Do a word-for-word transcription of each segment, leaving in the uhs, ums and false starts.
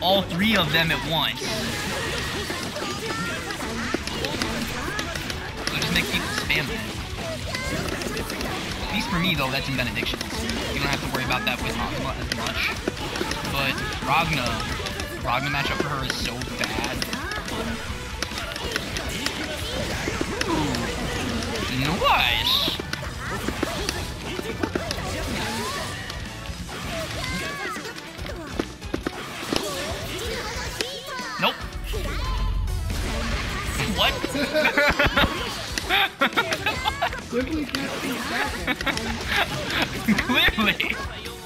all three of them at once. So just make people spam it. At least for me, though, that's in Benedictions. You don't have to worry about that with Ragna as much. But Ragna, Ragna matchup for her is so bad. Ooh. Nice! Nope. What? Simply can't be back. Clearly.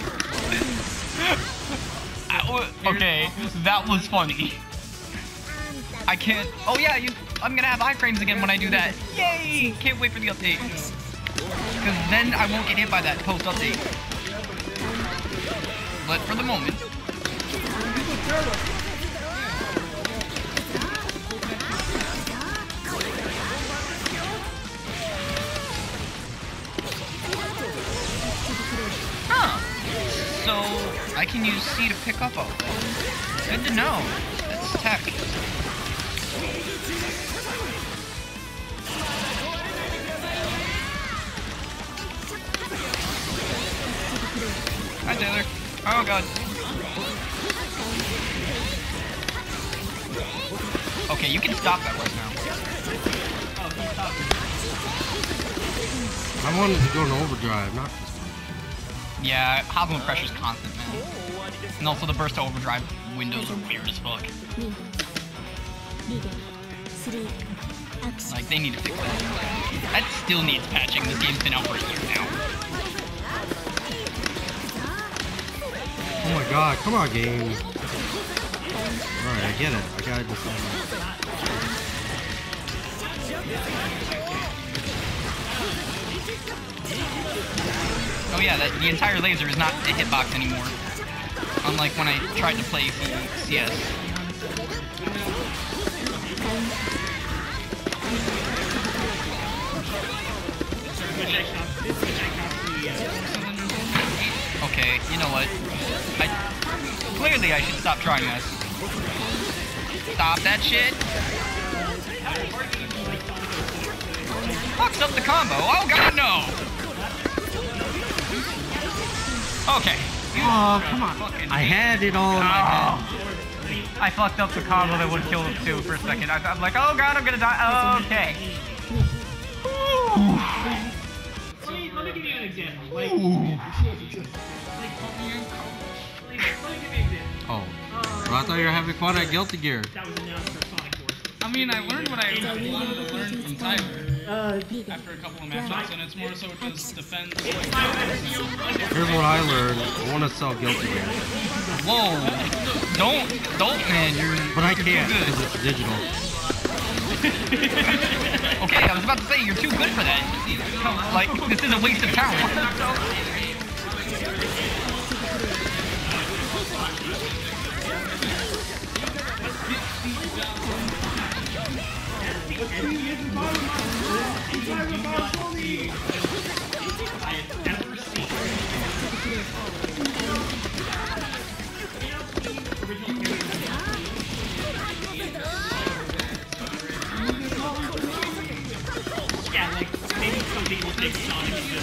Okay, that was funny. I can't. Oh yeah, you. I'm gonna have iframes again when I do that. Yay! Can't wait for the update. Because then I won't get hit by that post update. But for the moment. Huh. So I can use C to pick up all that. Good to know. That's tech. Hi, Taylor. Oh, God. Okay, you can stop that right now. I wanted to go to overdrive, not this one. Yeah, Hosland pressure's constant, man. And also the burst to overdrive windows are weird as fuck. Like, they need to fix that. That still needs patching. This game's been out for a year now. Oh my god, come on, game. Alright, I get it. I gotta decide. Oh yeah, that the entire laser is not a hitbox anymore. Unlike when I tried to play C S. Okay, you know what? I clearly I should stop trying this. Stop that shit. Fucks up the combo. Oh god, no. Okay. Oh, come on. I had it all in my head. I fucked up the combo that would have killed him too for a second. I, I'm like, oh god, I'm gonna die. Okay. Let me, let me give you an example. Like, Oh. Well, I thought you were having fun at Guilty Gear. that was announced for Sonic Forces. I mean, I learned what I wanted to learn from Tyler Uh, after a couple of matchups, and it's more so just defense. Here's what I learned. I want to sell Guilty Gear. Whoa. Don't, don't, man. You're. But I you're can't too because good. it's digital. Okay, I was about to say you're too good for that. Like, this is a waste of talent. yeah, like, maybe some people think Sonic is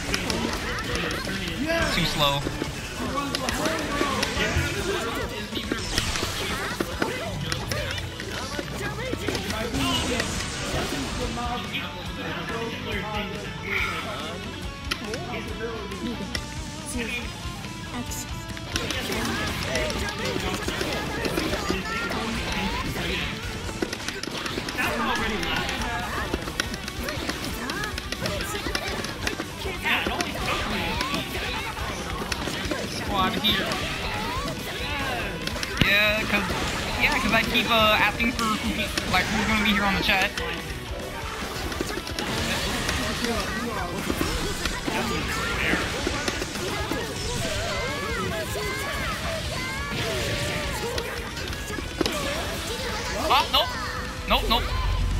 just Too slow. Squad here. Yeah, cause yeah, cause I keep uh, asking for who pe- like who's gonna be here on the chat. Oh nope, nope, nope.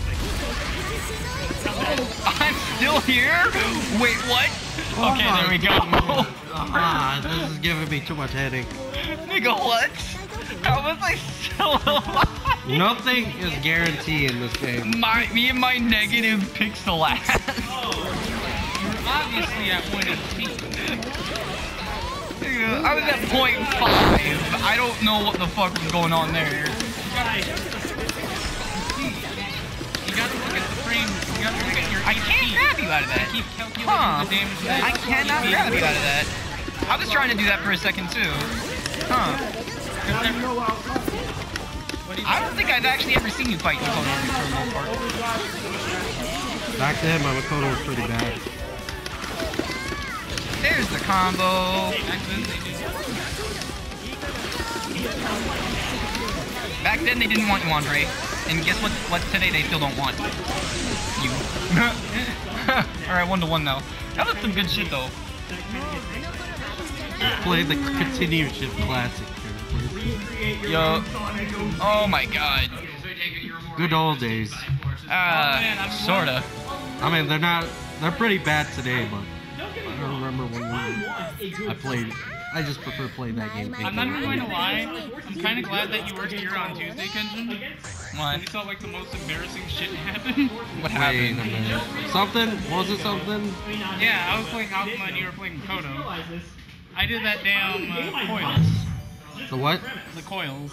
I'm still here. Wait, what? Oh Okay, my there we go. Ah, this is giving me too much headache. Nigga, what? How was I still alive? Nothing is guaranteed in this game. My, me and my negative pixel ass. Oh, you're obviously at point eighteen. I was at point five. I don't know what the fuck was going on there. You gotta look at the frame. You gotta look at your I can't grab you out of that. keep calculating Huh. the damage that I cannot grab you out of that. I was trying to do that for a second too. Huh. I don't think I've actually ever seen you fight Makoto for the most part. Back then, my Makoto was pretty bad. There's the combo. Back then they didn't want you, Andre. And guess what? What today they still don't want you. Alright, one to one though. That was some good shit though. Play the continuation classic. Yo. Oh my god. Good old days. Uh, sorta. I mean, they're not. They're pretty bad today, but I don't remember when we, I played. I just prefer playing that game. I'm not even going to lie. I'm kind of glad that you weren't here on Tuesday, Kenjin. What? We saw like the most embarrassing shit happen. What Wait a happened? minute. Something? Was it something? Yeah, I was playing Alpha and you were playing Kodo. I did that damn uh, coils. The what? The coils.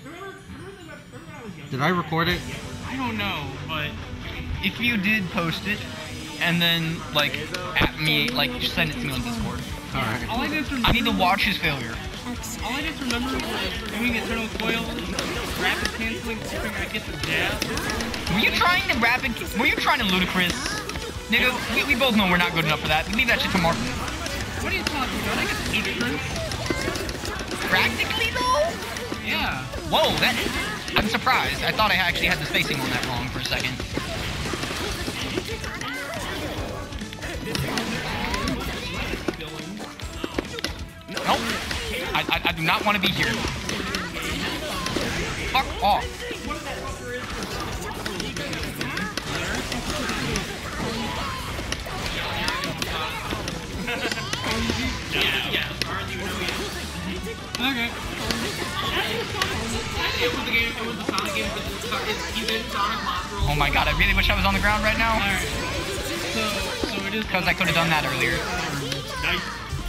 Did I record it? I don't know, but If you did post it, and then like at me, like send it to me on Discord. Alright. all I did is remember, I need to watch his failure. all I just remember was doing eternal coils, rapid canceling, hoping I get the jab. Were you trying to rapid? Were you trying to ludicrous? Nigga, we, we both know we're not good enough for that. Leave that shit to Martin. What are you talking about? I got the difference. Practically though? Yeah. Whoa, that. I'm surprised. I thought I actually had the spacing on that wrong for a second. Nope. I, I, I do not want to be here. Fuck off. Okay. It was the game. It was the Sonic game. It's even Sonic Monster. Oh my god, I really wish I was on the ground right now. Alright. So, so it is. Because I could have done that earlier. Nice.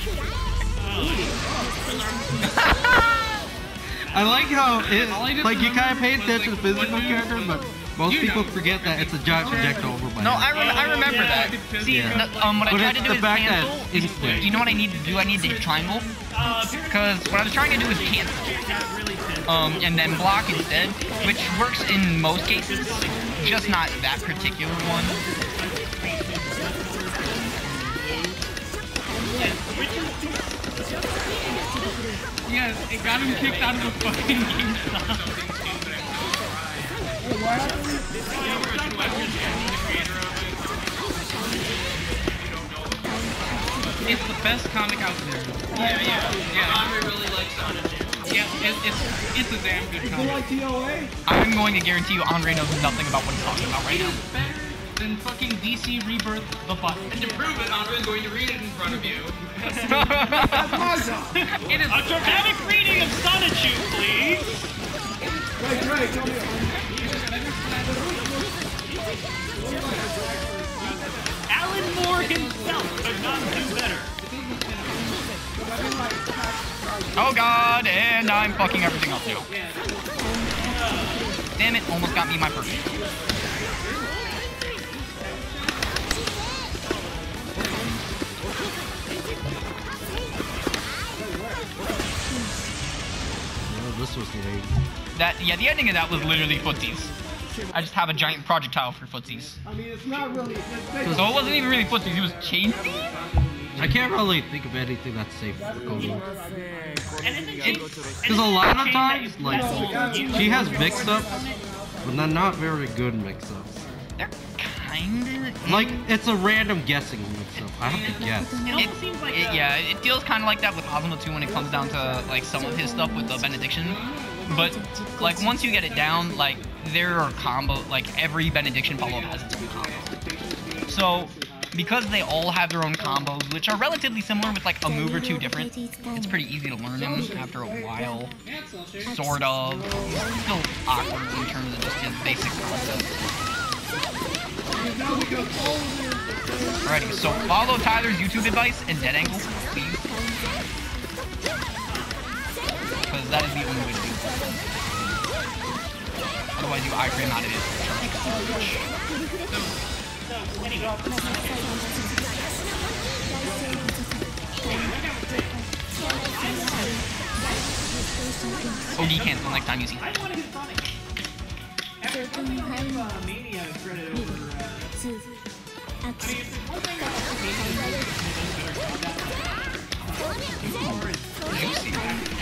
I like how it, All I just like you kind of pay remember was, attention to like, physical one dude- character, but most You people know. forget that it's a giant projectile over my No, head. I, rem I remember Yeah, that. because- See, Yeah. the- um, what I But tried to it's do the is fact that cancel. it's instant. You know what I need to do? I need to hit triangle. Uh, Because what I was trying to do is cancel. Um, and then block instead, which works in most cases, just not that particular one. yes, it got him kicked out of the fucking GameStop. It's the best comic out there. Yeah, yeah, yeah. Andre really likes Sonic. Yeah, it, it's it's a damn good You comic. like T O A? I'm going to guarantee you Andre knows nothing about what he's talking about right It now. is better than fucking D C Rebirth the button. And to prove it, Andre is going to read it in front of you. That's my job. It is a dramatic reading of Sonichu, please. Wait, Dre, come here. Alan Moore himself could not do better. Oh god, and I'm fucking everything up too. Damn it, almost got me my first. Oh, this was late. That, yeah, the ending of that was literally footsies. I just have a giant projectile for footsies. I mean, it's not really. It's basically, So it wasn't even really footsies, it was chain thieves? I can't really think of anything that's safe for Kodo. Because Because a lot of times, like, she has mix-ups, but they're not very good mix-ups. They're kinda... Like, it's a random guessing mix-up. I have to guess. It, it, yeah, it feels kind of like that with Ozma too when it comes down to like some of his stuff with the benediction. But like once you get it down, like there are combo, like every benediction follow-up has its own combo. So because they all have their own combos, which are relatively similar with like a move or two different, it's pretty easy to learn them after a while. Sort of. Still awkward in terms of just his basic concepts. Alrighty, so follow Tyler's YouTube advice and dead angle, please. Because that is the only way to do it. Otherwise you iframe out of it. O D cancel next time you see it. Juicy.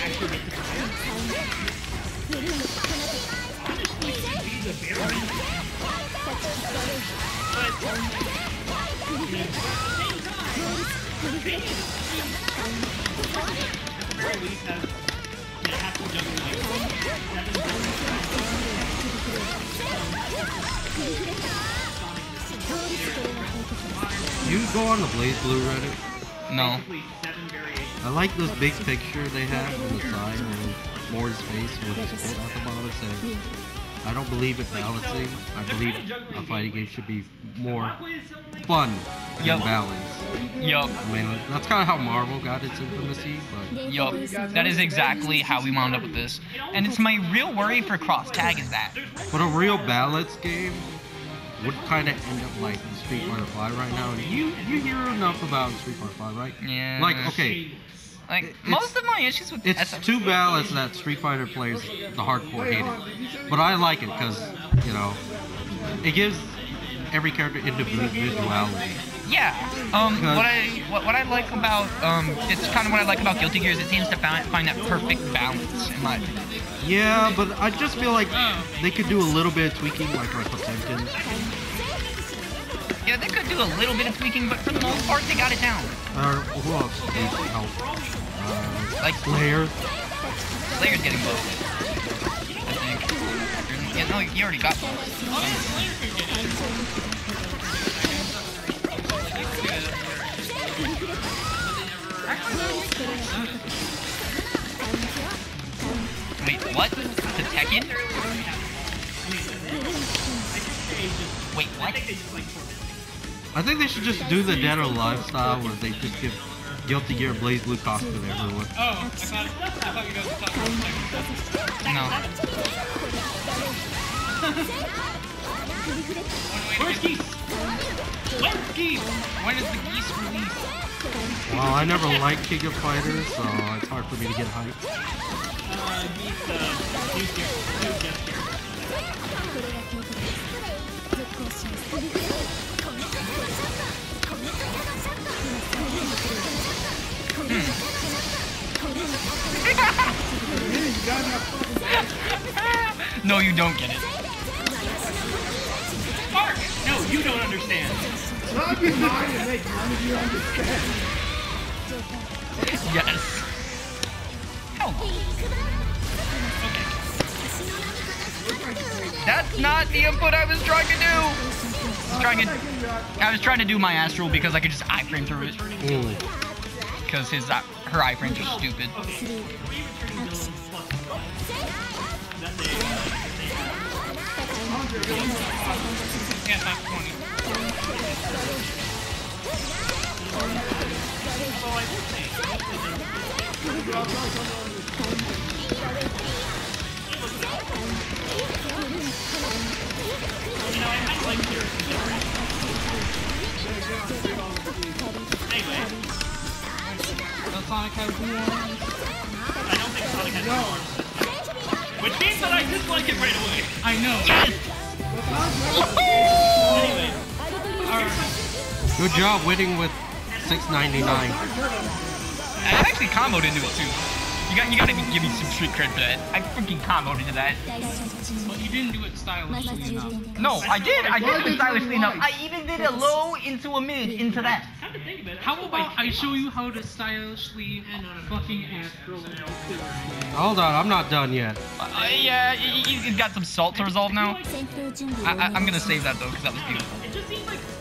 You go on the Blaze Blue Reddit? No. I like this big picture they have on the side and Moore's face with his quote at the bottom saying, I don't believe in balancing. I believe a fighting game should be more fun than Yep. balance. Yup. I mean, that's kind of how Marvel got its intimacy, but... Yup. That is exactly how we wound up with this. And it's my real worry for cross tag is that. But a real balance game would kind of end up like Street Fighter five right now. And you you hear enough about Street Fighter five, right? Yeah. Like, okay, Like, it's- most of my issues with it's S M too balanced that Street Fighter players, the hardcore, hate it. But I like it because, you know, it gives every character individuality. Yeah. Um. What I what, what I like about um it's kind of what I like about Guilty Gear is it seems to find find that perfect balance in my opinion. Yeah, but I just feel like they could do a little bit of tweaking, like like Potemkin. Yeah, they could do a little bit of tweaking, but for the most part, they got it down. Or who else needs help? Uh, Like Slayer. Slayer's getting both. I think. Yeah, no, he already got both. Wait, what? To Tekken? Wait, what? I think they should just do the Dead or Alive style where they just give Guilty Gear Blaze Blue costume to everyone. Oh, I thought, I thought you guys were talking about No. Where's Geese? Where's Geese? When is the Geese released? Well, I never liked King of Fighters, so it's hard for me to get hyped. Uh, Geese, uh, Geese here. Geese just here. No, you don't get it. Mark! No, you don't understand. Not be mine to make none of you understand. Yes. Hell no. That's not the input I was trying to do. I was trying to, I was trying to do my astral because I could just iframe through it. Ooh. Because his uh, her iframes are stupid. Yeah, top twenty. You know, I might like your Anyway. Does Sonic have blue arms? I don't think Sonic has blue arms. Which means that I dislike it right away. I know. Anyway. Alright. Good job winning with six ninety-nine. I actually comboed into it too. You got, you gotta be, give me some street cred for that. I freaking comboed into that. But you didn't do it stylishly enough. No, I did. I did it stylishly enough. I even did a low into a mid into that. How about I show you how to stylishly fucking astral? Hold on, I'm not done yet. Uh, yeah, he, he's got some salt to resolve now. I, I, I'm gonna save that though, because that was beautiful. It just seems like